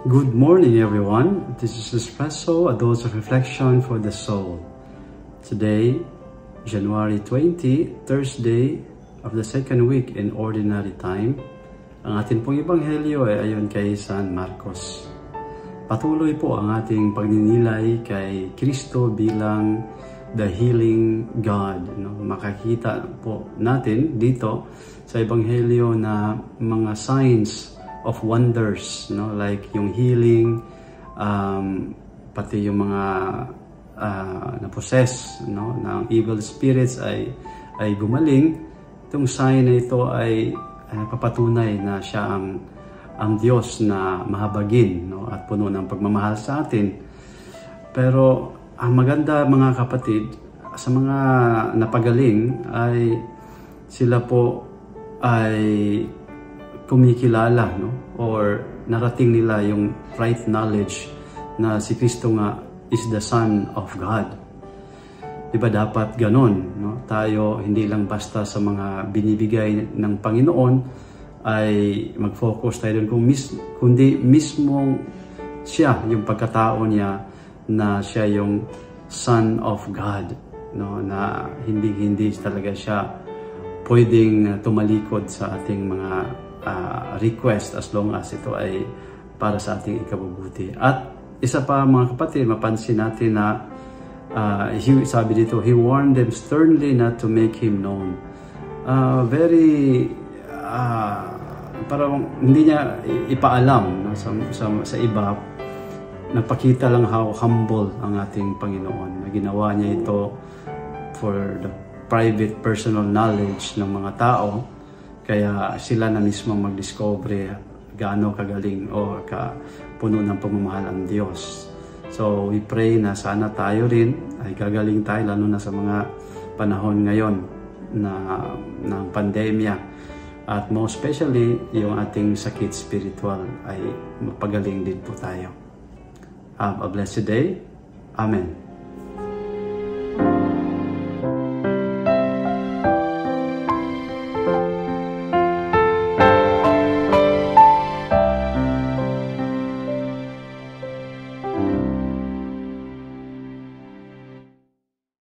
Good morning, everyone. This is Espresso, a dose of reflection for the soul. Today, January 20, Thursday of the second week in Ordinary Time. Ang ating pong ebanghelyo ay ayon kay San Marcos. Patuloy po ang ating pagninilay kay Kristo bilang the healing God. Makakita po natin dito sa ebanghelyo na mga signs of wonders, like yung healing, pati yung mga na-possess, ng evil spirits ay gumaling. Itong sign na ito ay papatunay na siya ang Diyos na mahabagin, at puno ng pagmamahal sa atin. Pero ang maganda, mga kapatid, sa mga napagaling ay sila po ay kumikilala, or narating nila yung right knowledge na si Kristo nga is the Son of God. Diba dapat ganon? Tayo hindi lang basta sa mga binibigay ng Panginoon ay mag-focus tayo doon, kundi mismong siya, yung pagkatao niya na siya yung Son of God, na hindi talaga siya pwedeng tumalikod sa ating mga request as long as ito ay para sa ating ikabubuti. At isa pa, mga kapatid, mapansin natin na sabi dito, He warned them sternly not to make Him known. Parang hindi niya ipaalam sa iba. Nagpakita lang how humble ang ating Panginoon. Ginawa niya ito for the private personal knowledge ng mga tao. Kaya sila na mismo mag-discover gaano kagaling o puno ng pagmamahal ang Diyos. So we pray na sana tayo rin ay gagaling tayo, lalo na sa mga panahon ngayon ng pandemya. At most especially, yung ating sakit spiritual ay mapagaling din po tayo. Have a blessed day. Amen.